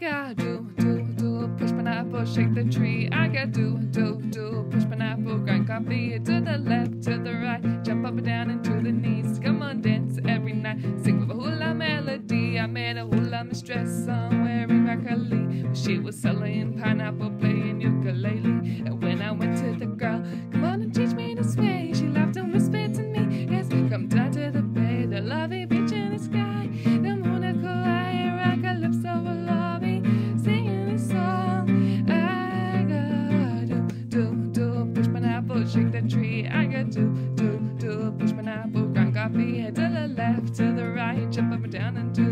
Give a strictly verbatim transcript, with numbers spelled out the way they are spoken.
Agadooo, do, do, push pineapple, shake the tree. Agadooo, do, do, push pineapple, grind coffee. To the left, to the right, jump up and down into the knees. Come on, dance every night, sing with a hula melody. I made a hula mistress song wearing broccoli. She was selling pineapple, playing ukulele. And when I went to the girl, come on and teach me to sway, she laughed and whispered to me, yes, come down to the bay, the lovely beach in the sky. The moon a Kauai, rock a calypso will lobby, singing this song. Agadooo, do, do, push pineapple, shake the tree. Agadooo, do, do, push pineapple, grind coffee. Head to the left, to the right, jump up and down and do